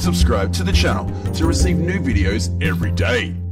subscribe to the channel to receive new videos every day.